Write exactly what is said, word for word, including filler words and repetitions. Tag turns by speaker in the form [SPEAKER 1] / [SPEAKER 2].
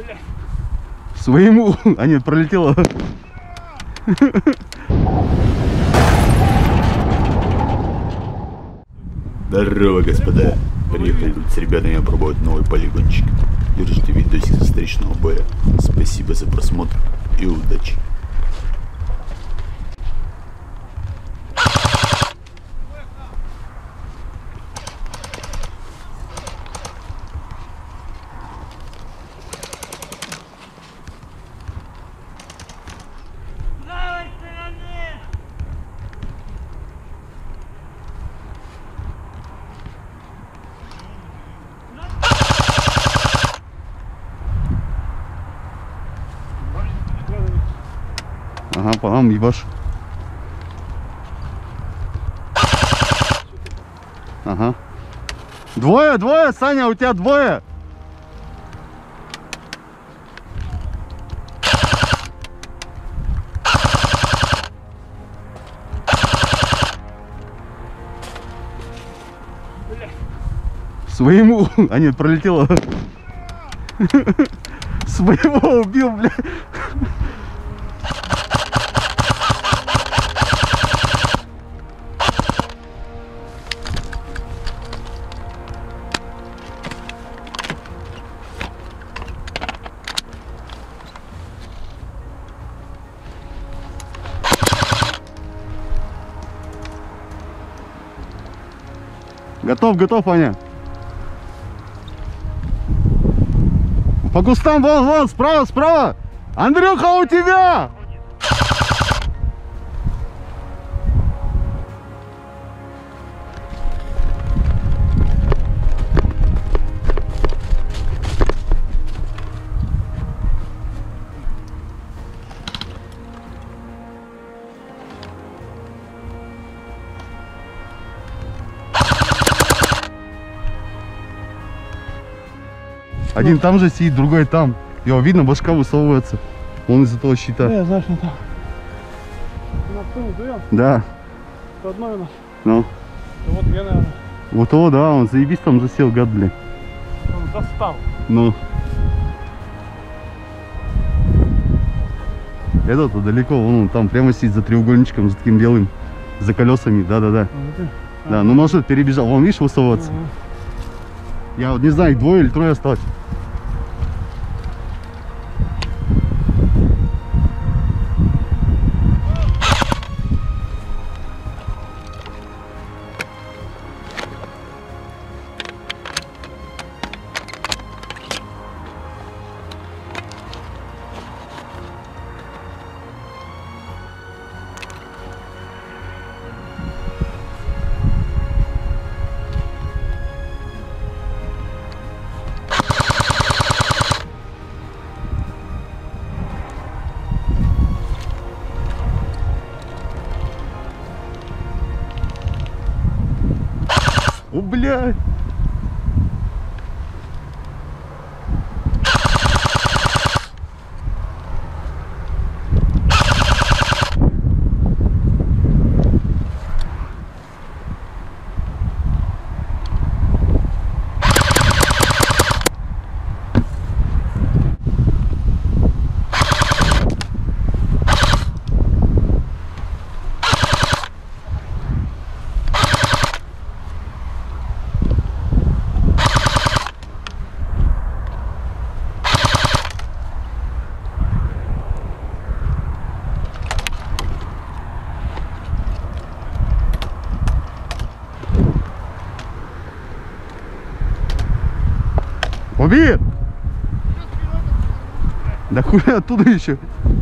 [SPEAKER 1] Своему. А нет, пролетело. Здорово, господа. Приехали тут с ребятами опробовать новый полигончик. Держите видосик со встречного боя. Спасибо за просмотр и удачи. Ага, по нам ебашь. Ага. Двое, двое, Саня, у тебя двое. Своему. А нет, пролетело. Своего убил, бля. Готов, готов, Аня. По кустам, вон, вон, справа, справа. Андрюха, у тебя! Один там же сидит, другой там. Его видно, башка высовывается. Он из этого щита.
[SPEAKER 2] Да, я знаю, что там. На ту вдвоем?
[SPEAKER 1] Да.
[SPEAKER 2] Родной у нас.
[SPEAKER 1] Ну.
[SPEAKER 2] Да вот я, наверное.
[SPEAKER 1] Вот его, да, он заебись там засел, гад, блин.
[SPEAKER 2] Он достал.
[SPEAKER 1] Ну. Этот-то далеко, вон он там прямо сидит за треугольничком, за таким белым. За колесами, да-да-да.
[SPEAKER 2] А,
[SPEAKER 1] да, ну может перебежал. Вон, видишь, высовываться.
[SPEAKER 2] Ага.
[SPEAKER 1] Я вот не знаю, их двое или трое осталось. О, блядь! Убит! Да хуй оттуда еще.